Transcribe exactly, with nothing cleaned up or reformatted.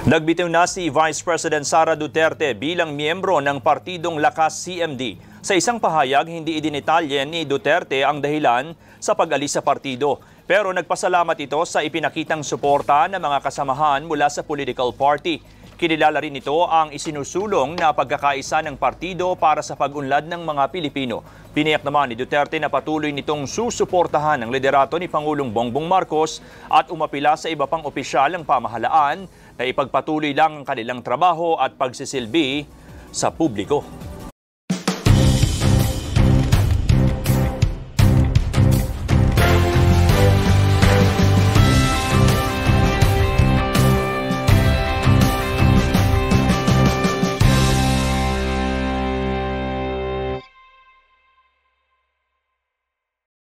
Nagbitiw na si Vice President Sara Duterte bilang miyembro ng partidong Lakas C M D. Sa isang pahayag, hindi idinitalye ni Duterte ang dahilan sa pag-alis sa partido. Pero nagpasalamat ito sa ipinakitang suporta ng mga kasamahan mula sa political party. Kinilala rin ito ang isinusulong na pagkakaisa ng partido para sa pag-unlad ng mga Pilipino. Piniyak naman ni Duterte na patuloy nitong susuportahan ang liderato ni Pangulong Bongbong Marcos at umapila sa iba pang opisyal ng pamahalaan na ipagpatuloy lang ang kanilang trabaho at pagsisilbi sa publiko.